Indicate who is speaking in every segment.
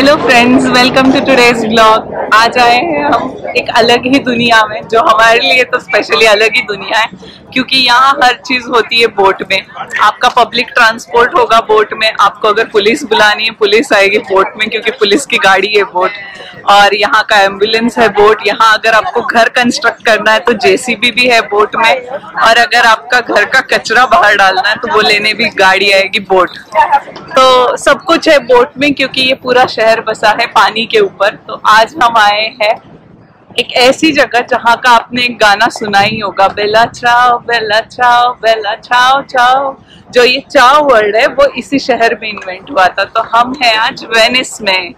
Speaker 1: Hello friends, welcome to today's vlog. आज आए हैं हम एक अलग ही दुनिया में, जो हमारे लिए तो स्पेशली अलग ही दुनिया है, क्योंकि यहाँ हर चीज़ होती है बोट में। आपका पब्लिक ट्रांसपोर्ट होगा बोट में, आपको अगर पुलिस बुलानी है पुलिस आएगी बोट में, क्योंकि पुलिस की गाड़ी है बोट। और यहाँ का एम्बुलेंस है बोट। यहाँ अगर आपको घर कंस्ट्रक्ट करना है तो जेसीबी भी है बोट में। और अगर आपका घर का कचरा बाहर डालना है तो वो लेने भी गाड़ी आएगी बोट। तो सब कुछ है बोट में, क्योंकि ये पूरा शहर बसा है पानी के ऊपर। तो आज हम आए हैं एक ऐसी जगह जहाँ का आपने एक गाना सुना ही होगा, बेला चाओ बेला चाओ बेला चाओ चाओ। जो ये चाओ वर्ड है वो इसी शहर में इन्वेंट हुआ था। तो हम हैं आज वेनिस में।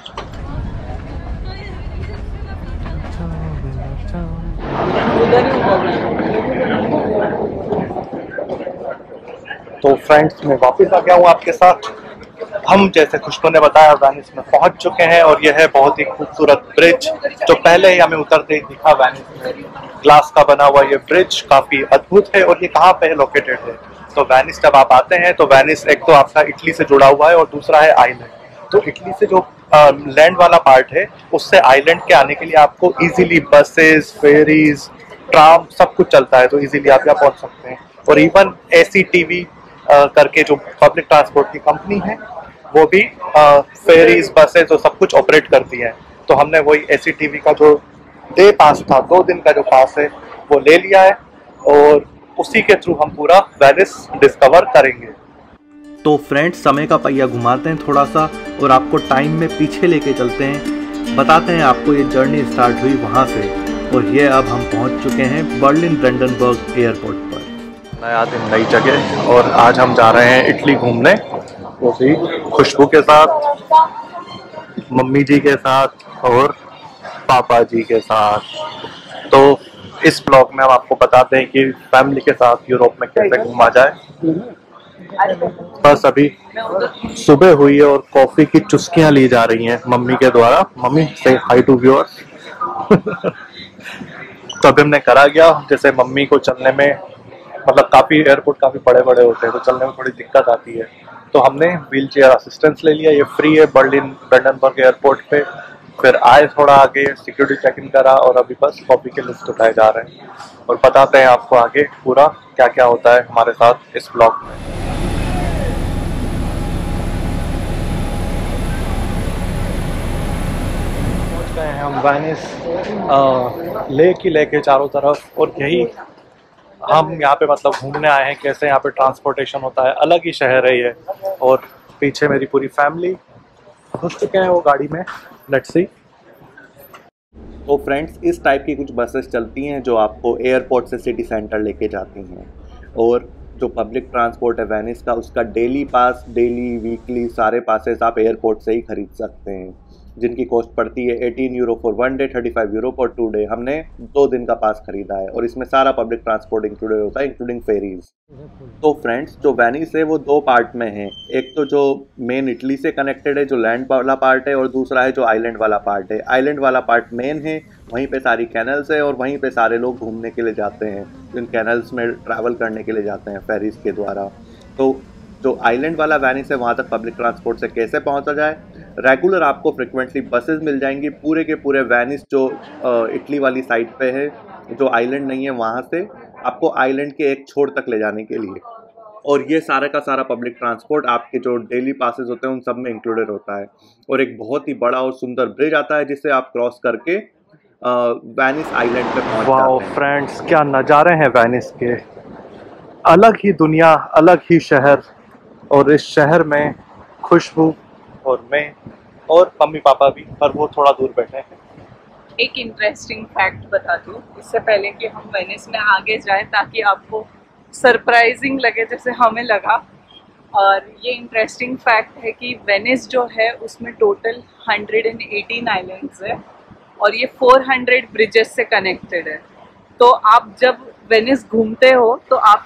Speaker 2: तो फ्रेंड्स, मैं वापस आ गया हूँ आपके साथ। हम जैसे खुशबू ने बताया वेनिस में पहुंच चुके हैं और यह है बहुत ही खूबसूरत ब्रिज जो पहले ही हमें उतरते ही दिखा। वेनिस में ग्लास का बना हुआ ये ब्रिज काफी अद्भुत है। और ये कहाँ पे लोकेटेड है? तो वेनिस जब आप आते हैं तो वेनिस एक तो आपका इटली से जुड़ा हुआ है और दूसरा है आइलैंड। तो इटली से जो लैंड वाला पार्ट है उससे आइलैंड के आने के लिए आपको इजीली बसेस, फेरीज, ट्राम सब कुछ चलता है। तो इजीली आप यहाँ पहुंच सकते हैं। और इवन ACTV करके जो पब्लिक ट्रांसपोर्ट की कंपनी है वो भी फेरीज, बसेस तो सब कुछ ऑपरेट करती है। तो हमने वही ACTV का जो डे पास था, 2 दिन का जो पास है वो ले लिया है और उसी के थ्रू हम पूरा वेनिस डिस्कवर करेंगे।
Speaker 3: तो फ्रेंड्स, समय का पहिया घुमाते हैं थोड़ा सा और आपको टाइम में पीछे लेके चलते हैं। बताते हैं आपको ये जर्नी स्टार्ट हुई वहाँ से और ये अब हम पहुँच चुके हैं बर्लिन ब्रेंडनबर्ग एयरपोर्ट पर।
Speaker 2: नया दिन, नई जगह। और आज हम जा रहे हैं इटली घूमने, वो भी खुशबू के साथ, मम्मी जी के साथ और पापा जी के साथ। तो इस ब्लॉग में हम आपको बताते हैं कि फैमिली के साथ यूरोप में कैसे घूमा जाए। बस अभी सुबह हुई है और कॉफी की चुस्कियां ली जा रही हैं मम्मी के द्वारा। मम्मी से हाई टू व्यूअर्स। तो अभी हमने करा गया, जैसे मम्मी को चलने में मतलब काफ़ी एयरपोर्ट काफ़ी बड़े बड़े होते हैं तो चलने में थोड़ी दिक्कत आती है। तो हमने व्हील चेयर असिस्टेंस ले लिया। ये फ्री है बर्लिन ब्रेंडनबर्ग एयरपोर्ट पे। फिर आए थोड़ा आगे, सिक्योरिटी चेक इन करा और अभी बस कॉपी के लिस्ट उठाए जा रहे हैं और बताते हैं आपको आगे पूरा क्या क्या होता है हमारे साथ इस ब्लॉग में। पहुंच गए हैं हम वेनिस, लेक ही लेक है चारों तरफ। और यही हम यहाँ पे मतलब घूमने आए हैं कैसे यहाँ पे ट्रांसपोर्टेशन होता है। अलग ही शहर है ये। और पीछे मेरी पूरी फैमिली घुस चुके हैं वो गाड़ी में। Let's see.
Speaker 3: तो फ्रेंड्स, इस टाइप की कुछ बसेस चलती हैं जो आपको एयरपोर्ट से सिटी सेंटर लेके जाती हैं। और जो पब्लिक ट्रांसपोर्ट है वेनिस का, उसका डेली पास, डेली वीकली सारे पासेस आप एयरपोर्ट से ही खरीद सकते हैं, जिनकी कॉस्ट पड़ती है 18 euro for 1 day, 35 euro for 2 day. हमने 2 दिन का पास खरीदा है और इसमें सारा पब्लिक ट्रांसपोर्ट इंक्लूडेड होता है, इंक्लूडिंग फेरीज। तो फ्रेंड्स, जो वेनिस है वो 2 पार्ट में है। एक तो जो मेन इटली से कनेक्टेड है, जो लैंड वाला पार्ट है, और दूसरा है जो आइलैंड वाला पार्ट है। आइलैंड वाला पार्ट मेन है, वहीं पे सारी कैनल्स है और वहीं पे सारे लोग घूमने के लिए जाते हैं, इन कैनल्स में ट्रैवल करने के लिए जाते हैं फेरीज के द्वारा। तो जो आइलैंड वाला वेनिस है वहाँ तक पब्लिक ट्रांसपोर्ट से कैसे पहुँचा जाए? रेगुलर आपको फ्रिक्वेंटली बसेस मिल जाएंगी पूरे के पूरे वेनिस जो इटली वाली साइड पे है, जो आइलैंड नहीं है वहाँ से आपको आइलैंड के एक छोर तक ले जाने के लिए। और ये सारा का सारा पब्लिक ट्रांसपोर्ट आपके जो डेली पासेस होते हैं उन सब में इंक्लूडेड होता है। और एक बहुत ही बड़ा और सुंदर ब्रिज आता है जिससे आप क्रॉस करके वेनिस आइलैंड पे पहुँच जाते हैं।
Speaker 2: फ्रेंड्स, क्या नज़ारे हैं वेनिस के। अलग ही दुनिया, अलग ही शहर। और इस शहर में खुशबू और मैं और मम्मी पापा भी, पर वो थोड़ा दूर बैठे हैं।
Speaker 1: एक इंटरेस्टिंग फैक्ट बता दूं इससे पहले कि हम वेनिस में आगे जाएं, ताकि आपको सरप्राइजिंग लगे जैसे हमें लगा। और ये इंटरेस्टिंग फैक्ट है कि वेनिस जो है उसमें टोटल 118 आइलैंड्स है और ये 400 ब्रिजेस से कनेक्टेड है। तो आप जब वेनिस घूमते हो तो आप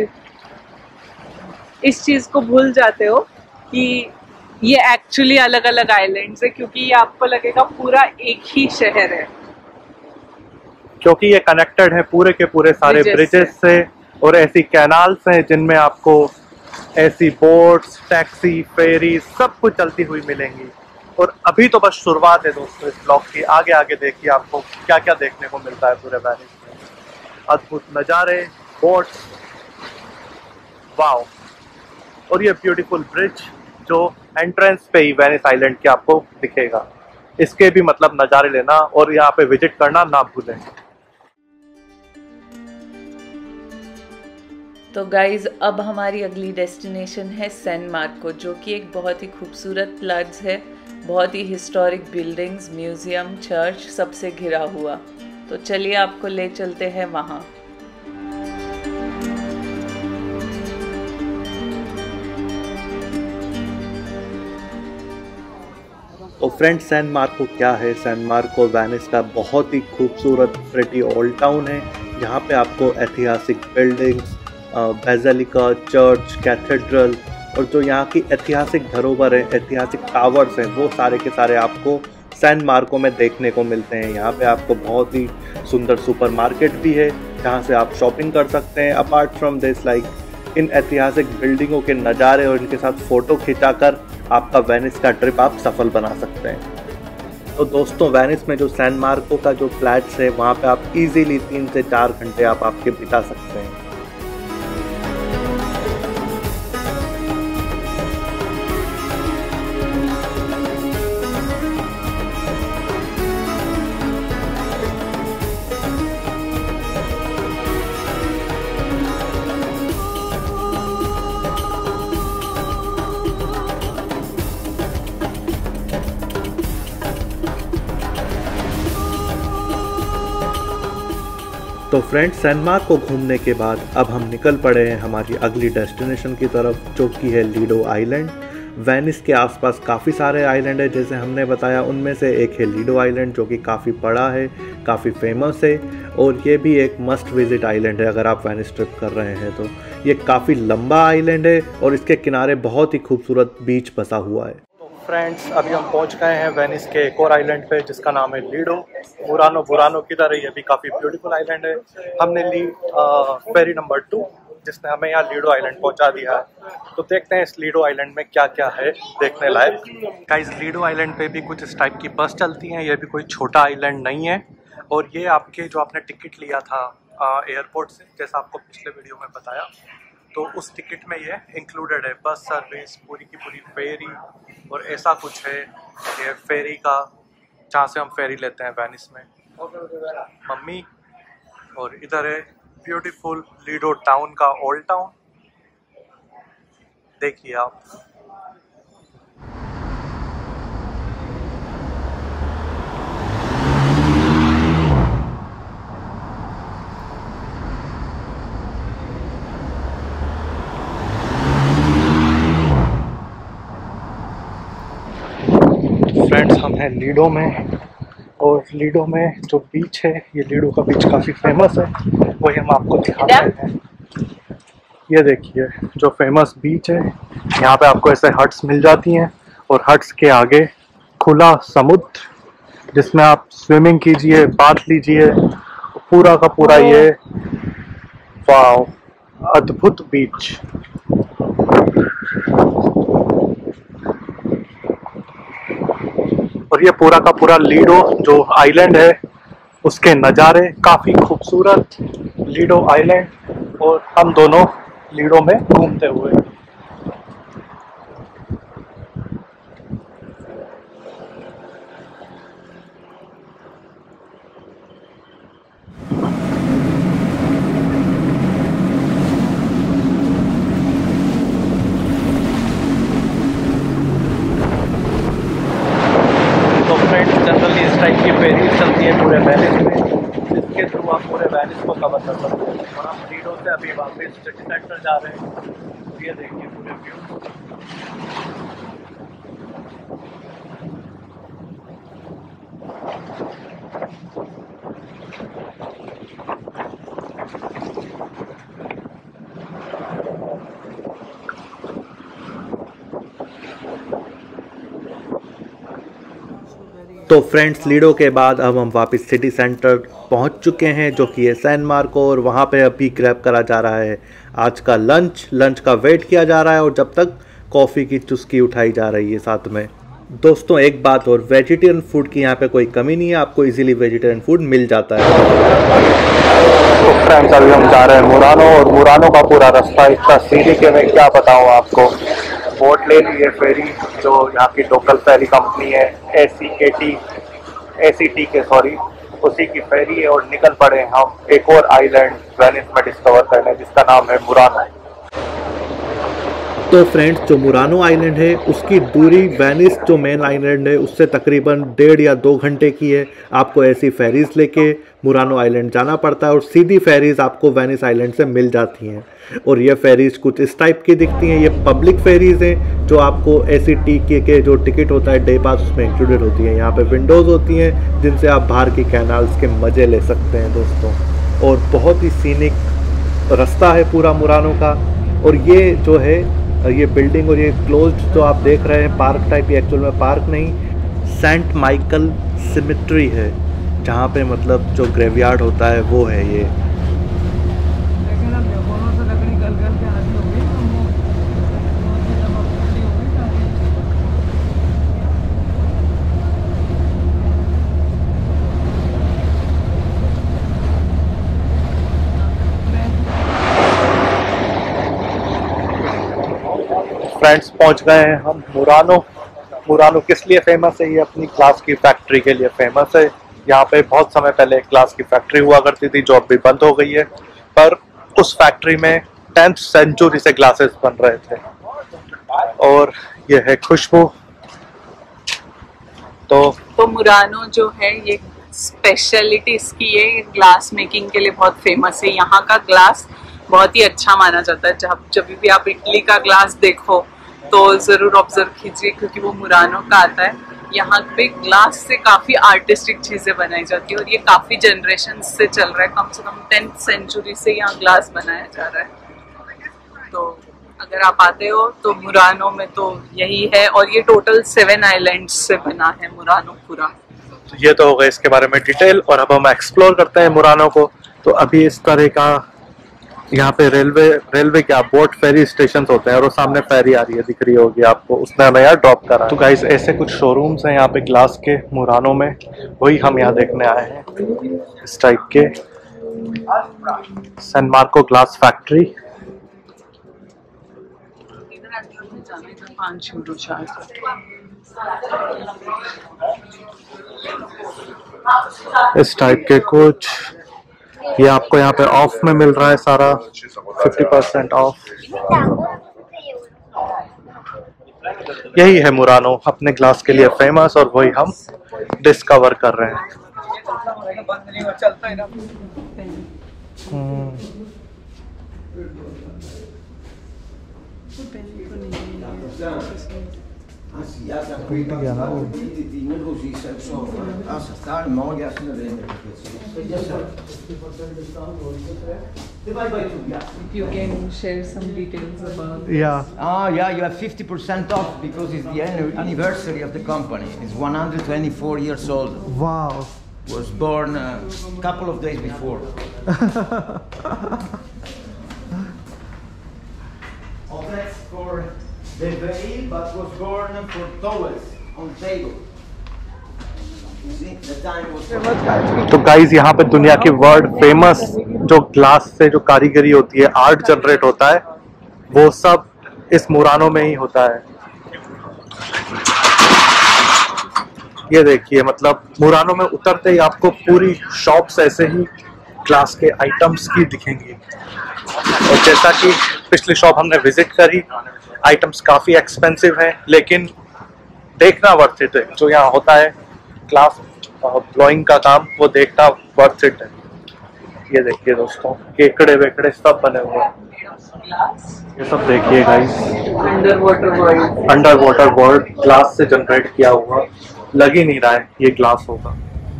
Speaker 1: इस चीज़ को भूल जाते हो कि ये एक्चुअली अलग अलग आइलैंड्स है, क्योंकि ये आपको लगेगा पूरा एक ही शहर है,
Speaker 2: क्योंकि ये कनेक्टेड है पूरे के पूरे सारे ब्रिजेस से। और ऐसी कैनाल्स हैं जिनमें आपको ऐसी बोट्स, टैक्सी, फेरी सब कुछ चलती हुई मिलेंगी। और अभी तो बस शुरुआत है दोस्तों इस ब्लॉग की, आगे आगे देखिए आपको क्या क्या देखने को मिलता है पूरे वेनिस में। अद्भुत नज़ारे, बोट्स, वाओ, और ये ब्यूटीफुल ब्रिज जो एंट्रेंस पे ही वेनिस आइलैंड के आपको दिखेगा। इसके भी मतलब नज़ारे लेना और यहाँ पे विजिट करना ना भूलें।
Speaker 1: तो गाइज अब हमारी अगली डेस्टिनेशन है सैन मार्को, जो कि एक बहुत ही खूबसूरत प्लेस है, बहुत ही हिस्टोरिक बिल्डिंग्स, म्यूजियम, चर्च सबसे घिरा हुआ। तो चलिए आपको ले चलते हैं वहाँ।
Speaker 3: तो फ्रेंड्स, सैन मार्को क्या है? सैन मार्को वेनिस का बहुत ही खूबसूरत प्रेटी ओल्ड टाउन है, जहाँ पे आपको ऐतिहासिक बिल्डिंग्स, बेसिलिका, चर्च, कैथेड्रल और जो यहाँ की ऐतिहासिक धरोहर है, ऐतिहासिक टावर्स हैं, वो सारे के सारे आपको सैन मार्को में देखने को मिलते हैं। यहाँ पे आपको बहुत ही सुंदर सुपरमार्केट भी है, जहाँ से आप शॉपिंग कर सकते हैं। अपार्ट फ्रॉम दिस, लाइक इन ऐतिहासिक बिल्डिंगों के नज़ारे और इनके साथ फ़ोटो खिंचाकर आपका वेनिस का ट्रिप आप सफल बना सकते हैं। तो दोस्तों, वेनिस में जो सैन मार्को का जो फ्लैट्स है, वहाँ पे आप इजीली 3 से 4 घंटे आप आपके बिता सकते हैं। तो फ्रेंड्स, सैन मार्को घूमने के बाद अब हम निकल पड़े हैं हमारी अगली डेस्टिनेशन की तरफ, जो कि है लीडो आइलैंड। वेनिस के आसपास काफ़ी सारे आइलैंड है, जैसे हमने बताया, उनमें से एक है लीडो आइलैंड, जो कि काफ़ी बड़ा है, काफ़ी फेमस है और ये भी एक मस्ट विजिट आइलैंड है अगर आप वेनिस ट्रिप कर रहे हैं तो। ये काफ़ी लंबा आइलैंड है और इसके किनारे बहुत ही खूबसूरत बीच बसा हुआ है।
Speaker 2: फ्रेंड्स, अभी हम पहुंच गए हैं वेनिस के एक और आइलैंड पे, जिसका नाम है लीडो। बुरानो की तरह ये भी काफ़ी ब्यूटीफुल आइलैंड है। हमने ली फेरी नंबर 2, जिसने हमें यहाँ लीडो आइलैंड पहुंचा दिया है। तो देखते हैं इस लीडो आइलैंड में क्या क्या है देखने लायक। गाइस, लीडो आइलैंड पे भी कुछ इस टाइप की बस चलती हैं। ये भी कोई छोटा आइलैंड नहीं है और ये आपके जो आपने टिकट लिया था एयरपोर्ट से, जैसा आपको पिछले वीडियो में बताया, तो उस टिकट में ये इंक्लूडेड है। बस सर्विस, पूरी की पूरी फेरी और ऐसा कुछ है। ये फेरी का, जहाँ से हम फेरी लेते हैं वेनिस में, मम्मी। और इधर है ब्यूटीफुल लीडो टाउन का ओल्ड टाउन, देखिए आप। फ्रेंड्स, हम हैं लीडो में और लीडो में जो बीच है, ये लीडो का बीच काफ़ी फेमस है, वही हम आपको दिखाते हैं। ये देखिए जो फेमस बीच है, यहाँ पे आपको ऐसे हट्स मिल जाती हैं और हट्स के आगे खुला समुद्र, जिसमें आप स्विमिंग कीजिए, बाथ लीजिए, पूरा का पूरा ये वाव, अद्भुत बीच। और ये पूरा का पूरा लीडो जो आइलैंड है, उसके नज़ारे काफ़ी खूबसूरत, लीडो आइलैंड, और हम दोनों लीडो में घूमते हुए। जनरली इस टाइप की फेरी चलती है पूरे वेनिस में, जिसके थ्रू आप पूरे वेनिस को कवर कर सकते हैं। और हम लीडो से अभी वापस सिटी सेंटर जा रहे हैं। ये देखिए पूरे व्यू।
Speaker 3: तो फ्रेंड्स, लीडो के बाद अब हम वापस सिटी सेंटर पहुंच चुके हैं, जो कि है सैन मार्को, और वहां पे अभी ग्रैब करा जा रहा है आज का लंच का वेट किया जा रहा है, और जब तक कॉफ़ी की चुस्की उठाई जा रही है साथ में। दोस्तों एक बात और, वेजिटेरियन फूड की यहाँ पे कोई कमी नहीं है, आपको इजीली वेजिटेरियन फूड मिल जाता है।
Speaker 2: तो फ्रेंड्स अभी हम जा रहे हैं मुरानो, और मुरानो का पूरा रास्ता इतना सीधी के मैं क्या बताऊँ आपको। बोट ले ली है फेरी, जो यहाँ की लोकल फेरी कंपनी है ACT के सॉरी, उसी की फेरी है, और निकल पड़े हम एक और आइलैंड वेनिस में डिस्कवर करने, जिसका नाम है मुरानो।
Speaker 3: तो फ्रेंड्स जो मुरानो आइलैंड है उसकी दूरी वेनिस जो मेन आइलैंड है उससे तकरीबन 1.5 या 2 घंटे की है। आपको ऐसी फेरीज लेके मुरानो आइलैंड जाना पड़ता है और सीधी फेरीज आपको वेनिस आइलैंड से मिल जाती हैं। और ये फेरीज कुछ इस टाइप की दिखती हैं। ये पब्लिक फेरीज हैं जो आपको ACT के जो टिकट होता है डे पास उसमें इंक्लूडेड होती है। यहाँ पे विंडोज़ होती हैं जिनसे आप बाहर की कैनाल्स के मज़े ले सकते हैं दोस्तों। और बहुत ही सीनिक रास्ता है पूरा मुरानो का। और ये जो है ये बिल्डिंग और ये क्लोज्ड जो आप देख रहे हैं पार्क टाइप, ये एक्चुअल में पार्क नहीं, सेंट माइकल सिमेट्री है, जहाँ पे मतलब जो ग्रेवयार्ड होता है वो है ये।
Speaker 2: फ्रेंड्स पहुंच गए हैं हम मुरानो। मुरानो किस लिए फेमस है? ये अपनी ग्लास की फैक्ट्री के लिए फेमस है। यहाँ पे बहुत समय पहले एक ग्लास की फैक्ट्री हुआ करती थी जो अभी बंद हो गई है, पर उस फैक्ट्री में 10th सेंचुरी से ग्लासेस बन रहे थे। और ये है खुशबू।
Speaker 1: तो मुरानो जो है ये स्पेशलिटी इसकी है, ये ग्लास मेकिंग के लिए बहुत फेमस है। यहाँ का ग्लास बहुत ही अच्छा माना जाता है। जब भी आप इटली का ग्लास देखो तो जरूर ऑब्जर्व कीजिए, क्योंकि वो मुरानो का आता है। यहाँ पे ग्लास से काफी आर्टिस्टिक चीजें बनाई जाती है और ये काफी जनरेशन से चल रहा है। कम से कम 10th सेंचुरी से यहाँ ग्लास बनाया जा रहा है। तो अगर आप आते हो तो मुरानो में तो यही है। और ये टोटल 7 आइलैंड्स से बना है मुरानो पूरा।
Speaker 2: तो ये तो हो गया इसके बारे में डिटेल, और अब हम एक्सप्लोर करते हैं मुरानो को। तो अभी इस तरह का यहाँ पे रेलवे क्या बोट फेरी स्टेशन होते हैं, और वो सामने फेरी आ रही है, दिख रही होगी आपको, उसने हमें यहाँ ड्रॉप करा। तो गाइस ऐसे कुछ शोरूम्स हैं यहाँ पे ग्लास के मुरानो में, वही हम यहाँ देखने आए हैं। इस टाइप के सैन मार्को ग्लास फैक्ट्री। इस टाइप के कुछ, ये आपको यहाँ पे ऑफ में मिल रहा है सारा, 50% ऑफ। यही है मुरानो, अपने ग्लास के लिए फेमस, और वही हम डिस्कवर कर रहे हैं।
Speaker 1: If you can share some details about
Speaker 2: Yeah.
Speaker 4: You have 50% off because it's the anniversary of the company. It's 124 years old.
Speaker 2: Wow.
Speaker 4: Was born a couple of days before. That's for the veil, but was born for towels on table. See, the time was.
Speaker 2: तो guys यहाँ पे दुनिया की world famous जो glass से जो कारीगरी होती है, आर्ट जनरेट होता है, वो सब इस मुरानो में ही होता है। ये देखिए, मतलब मुरानो में उतरते ही आपको पूरी शॉप्स ऐसे ही ग्लास के आइटम्स की दिखेंगी। और जैसा कि पिछली शॉप हमने विजिट करी, आइटम्स काफ़ी एक्सपेंसिव हैं, लेकिन देखना वर्थ इट है। जो यहाँ होता है ग्लास ब्लोइंग का काम, वो देखना वर्थ इट है। ये देखिए दोस्तों, केकड़े वेकड़े सब बने हुए हैं। ये सब देखिए guys, underwater world glass से जनरेट किया हुआ, लग ही नहीं रहा है ये ग्लास होगा।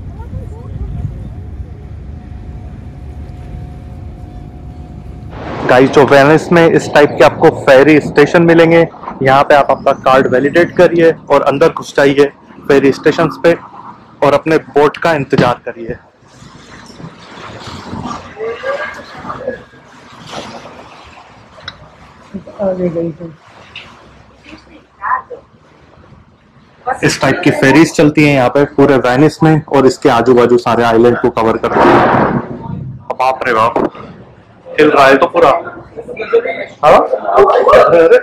Speaker 2: गाइस जो वेनिस में इस टाइप के आपको फेरी स्टेशन मिलेंगे। यहाँ पे आप अपना कार्ड वैलिडेट करिए और अंदर घुस जाइए फेरी स्टेशन पे, और अपने बोट का इंतजार करिए। इस टाइप की फेरीज चलती हैं यहाँ पे पूरे वेनिस में और इसके आजू बाजू सारे आइलैंड को कवर करती हैं। बाप रे बाप, हिल रहा है तो पूरा। हाँ? अरे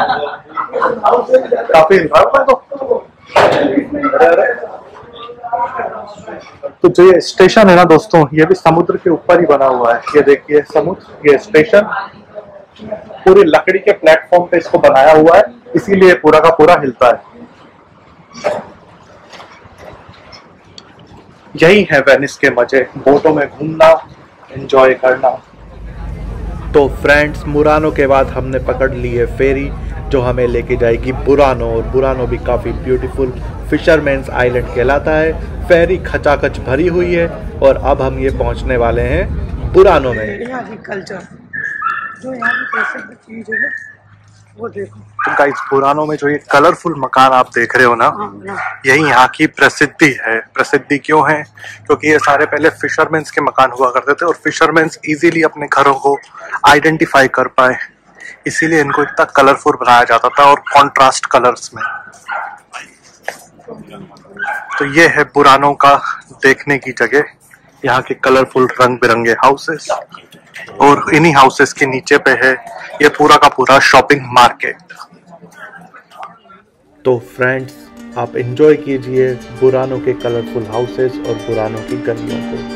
Speaker 2: काफी हिल रहा है तो। अरे तो जो ये स्टेशन है ना दोस्तों, ये भी समुद्र के ऊपर ही बना हुआ है। ये देखिए समुद्र, ये स्टेशन पूरी लकड़ी के प्लेटफॉर्म पे इसको बनाया हुआ है, इसीलिए पूरा का पूरा हिलता है। यही है वेनिस के मजे, बोटों में घूमना, एंजॉय करना।
Speaker 3: तो फ्रेंड्स, मुरानो के बाद हमने पकड़ ली है फेरी जो हमें लेके जाएगी बुरानो, और बुरानो भी काफ़ी ब्यूटीफुल फिशरमैन्स आइलैंड कहलाता है। फेरी खचाखच भरी हुई है और अब हम ये पहुंचने वाले हैं बुरानो में।
Speaker 1: यहाँ की कल्चर जो यहाँ की प्रसिद्ध चीज है वो देखो।
Speaker 2: तो गाइस, बुरानो में जो ये कलरफुल मकान आप देख रहे हो ना, यही यहाँ की प्रसिद्धि है। प्रसिद्धि क्यों है? क्योंकि ये सारे पहले फिशरमैन्स के मकान हुआ करते थे और फिशरमैन्स इजीली अपने घरों को आइडेंटिफाई कर पाए, इसीलिए इनको इतना कलरफुल बनाया जाता था और कॉन्ट्रास्ट कलर्स में। तो ये है बुरानो का देखने की जगह, यहाँ के कलरफुल रंग बिरंगे हाउसेस, और इन्हीं हाउसेस के नीचे पे है ये पूरा का पूरा शॉपिंग मार्केट।
Speaker 3: तो फ्रेंड्स, आप एंजॉय कीजिए बुरानो के कलरफुल हाउसेस और बुरानो की गलियों को।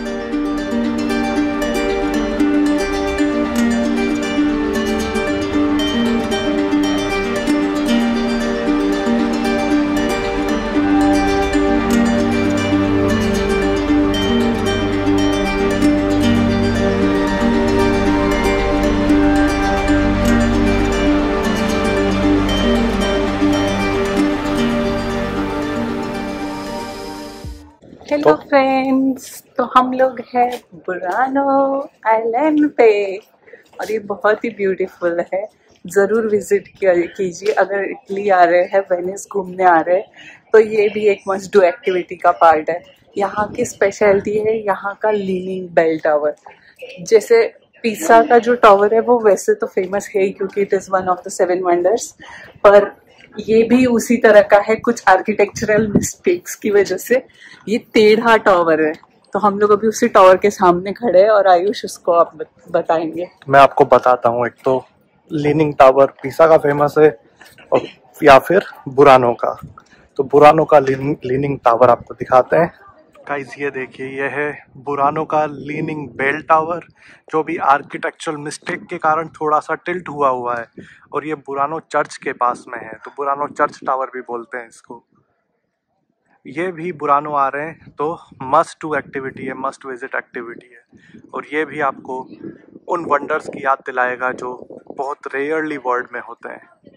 Speaker 1: हेलो फ्रेंड्स, तो हम लोग हैं बुरानो आइलैंड पे और ये बहुत ही ब्यूटीफुल है। ज़रूर विजिट कीजिए अगर इटली आ रहे हैं, वेनिस घूमने आ रहे हैं तो ये भी एक मस्ट डू एक्टिविटी का पार्ट है। यहाँ की स्पेशलिटी है यहाँ का लीनिंग बेल टावर। जैसे पिसा का जो टावर है वो वैसे तो फेमस है क्योंकि it is one of the 7 wonders, पर ये भी उसी तरह का है। कुछ आर्किटेक्चरल मिस्टेक्स की वजह से ये टेढ़ा टावर है। तो हम लोग अभी उसी टावर के सामने खड़े हैं और आयुष उसको आप बताएंगे।
Speaker 2: मैं आपको बताता हूँ, एक तो लीनिंग टावर पिसा का फेमस है और या फिर बुरानो का। तो बुरानो का लीनिंग टावर आपको दिखाते हैं। गाइस, ये देखिए, ये है बुरानो का लीनिंग बेल टावर, जो भी आर्किटेक्चरल मिस्टेक के कारण थोड़ा सा टिल्ट हुआ है, और ये बुरानो चर्च के पास में है, तो बुरानो चर्च टावर भी बोलते हैं इसको। ये भी बुरानो आ रहे हैं तो मस्ट टू एक्टिविटी है, मस्ट विजिट एक्टिविटी है, और ये भी आपको उन वंडर्स की याद दिलाएगा जो बहुत रेयरली वर्ल्ड में होते हैं।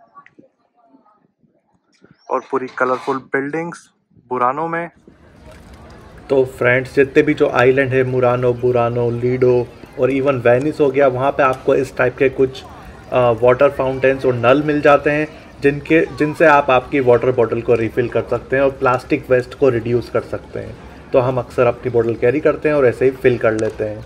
Speaker 2: और पूरी कलरफुल बिल्डिंग्स बुरानो में।
Speaker 3: तो फ्रेंड्स, जितने भी जो आइलैंड है मुरानो, बुरानो, लीडो और इवन वेनिस हो गया, वहाँ पे आपको इस टाइप के कुछ वाटर फाउंटेन्स और नल मिल जाते हैं जिनसे आप आपकी वाटर बॉटल को रिफ़िल कर सकते हैं और प्लास्टिक वेस्ट को रिड्यूस कर सकते हैं। तो हम अक्सर अपनी बॉटल कैरी करते हैं और ऐसे ही फिल कर लेते हैं।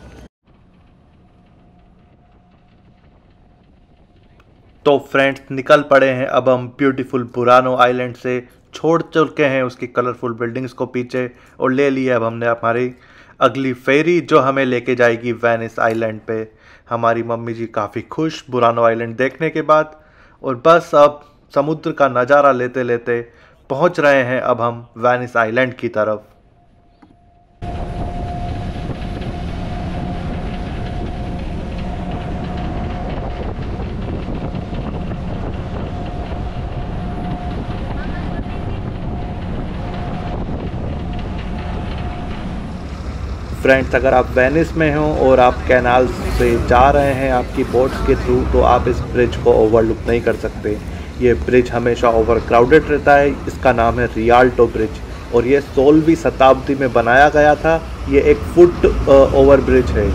Speaker 3: तो फ्रेंड्स, निकल पड़े हैं अब हम ब्यूटीफुल बुरानो आइलैंड से। छोड़ चुके हैं उसकी कलरफुल बिल्डिंग्स को पीछे और ले लिया अब हमने हमारी अगली फेरी जो हमें लेके जाएगी वेनिस आइलैंड पे। हमारी मम्मी जी काफ़ी खुश बुरानो आइलैंड देखने के बाद, और बस अब समुद्र का नज़ारा लेते लेते पहुंच रहे हैं अब हम वेनिस आइलैंड की तरफ। फ्रेंड्स, अगर आप वेनिस में हो और आप कैनाल से जा रहे हैं आपकी बोट्स के थ्रू, तो आप इस ब्रिज को ओवरलुक नहीं कर सकते। ये ब्रिज हमेशा ओवर क्राउडेड रहता है। इसका नाम है रियाल्टो ब्रिज और ये 16वीं शताब्दी में बनाया गया था। ये एक फुट ओवर ब्रिज है।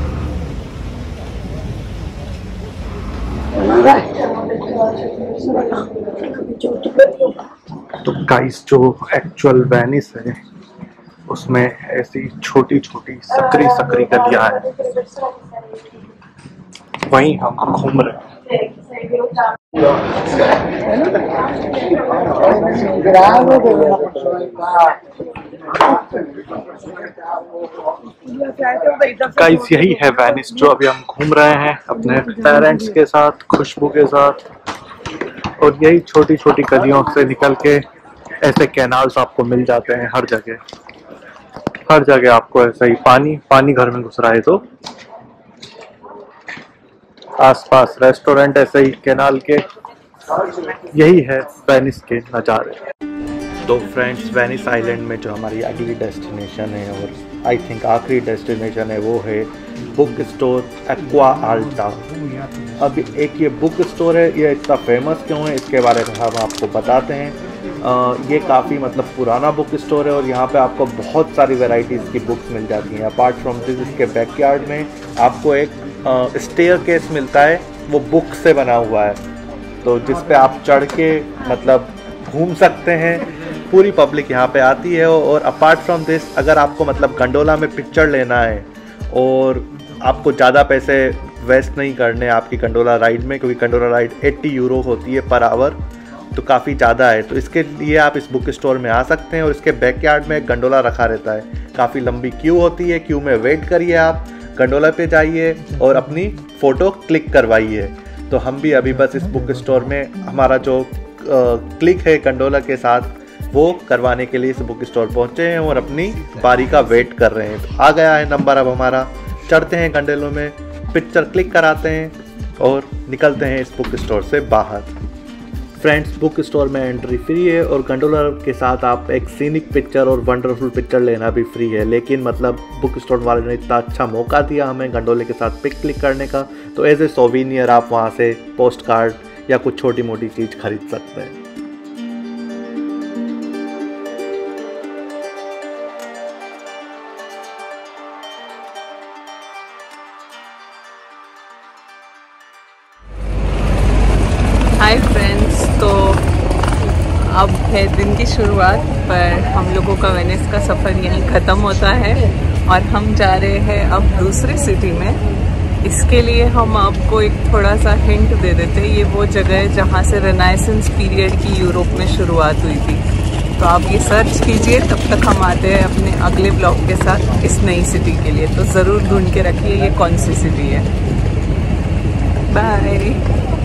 Speaker 2: तो गाइस, जो एक्चुअल वेनिस है उसमें ऐसी छोटी छोटी सकरी गलियां हैं, वहीं हम घूम रहे हैं। गाइस यही है वेनिस जो अभी हम घूम रहे हैं अपने पेरेंट्स के साथ, खुशबू के साथ। और यही छोटी छोटी गलियों से निकल के ऐसे कैनाल्स आपको मिल जाते हैं हर जगह आपको ऐसा ही पानी घर में घुस रहा है। तो आसपास रेस्टोरेंट ऐसे ही कैनाल के, यही है वेनिस के नज़ारे।
Speaker 3: तो फ्रेंड्स, वेनिस आइलैंड में जो हमारी अगली डेस्टिनेशन है और आई थिंक आखिरी डेस्टिनेशन है वो है बुक स्टोर एक्वा आल्टा। अब एक ये बुक स्टोर है, ये इतना फेमस क्यों है इसके बारे में हम आपको बताते हैं। ये काफ़ी मतलब पुराना बुक स्टोर है और यहाँ पे आपको बहुत सारी वैरायटीज़ की बुक्स मिल जाती हैं। अपार्ट फ्रॉम दिस, इसके बैकयार्ड में आपको एक स्टेयरकेस मिलता है, वो बुक से बना हुआ है, तो जिस पे आप चढ़ के मतलब घूम सकते हैं। पूरी पब्लिक यहाँ पे आती है। और अपार्ट फ्रॉम दिस, अगर आपको मतलब गंडोला में पिक्चर लेना है और आपको ज़्यादा पैसे वेस्ट नहीं करने आपकी गंडोला राइड में, क्योंकि गंडोला राइड 80 यूरो होती है पर आवर, तो काफ़ी ज़्यादा है, तो इसके लिए आप इस बुक स्टोर में आ सकते हैं। और इसके बैकयार्ड में एक गंडोला रखा रहता है, काफ़ी लंबी क्यू होती है, क्यू में वेट करिए, आप गंडोला पे जाइए और अपनी फ़ोटो क्लिक करवाइए। तो हम भी अभी बस इस बुक स्टोर में हमारा जो क्लिक है गंडोला के साथ वो करवाने के लिए इस बुक स्टोर पहुँचे हैं और अपनी बारी का वेट कर रहे हैं। तो आ गया है नंबर अब हमारा, चढ़ते हैं गंडोलों में, पिक्चर क्लिक कराते हैं और निकलते हैं इस बुक स्टोर से बाहर। फ्रेंड्स, बुक स्टोर में एंट्री फ्री है और गंडोला के साथ आप एक सीनिक पिक्चर और वंडरफुल पिक्चर लेना भी फ्री है। लेकिन मतलब बुक स्टोर वाले ने इतना अच्छा मौका दिया हमें गंडोले के साथ पिक क्लिक करने का, तो एज ए सोवीनियर आप वहाँ से पोस्ट कार्ड या कुछ छोटी मोटी चीज़ खरीद सकते हैं।
Speaker 1: हाय फ्रेंड्स, तो अब है दिन की शुरुआत, पर हम लोगों का वेनिस का सफ़र यहीं ख़त्म होता है और हम जा रहे हैं अब दूसरी सिटी में। इसके लिए हम आपको एक थोड़ा सा हिंट दे देते हैं। ये वो जगह है जहाँ से रेनेसेंस पीरियड की यूरोप में शुरुआत हुई थी। तो आप ये सर्च कीजिए, तब तक हम आते हैं अपने अगले ब्लॉग के साथ इस नई सिटी के लिए। तो ज़रूर ढूंढ के रखिए ये कौन सी सिटी है। बाय।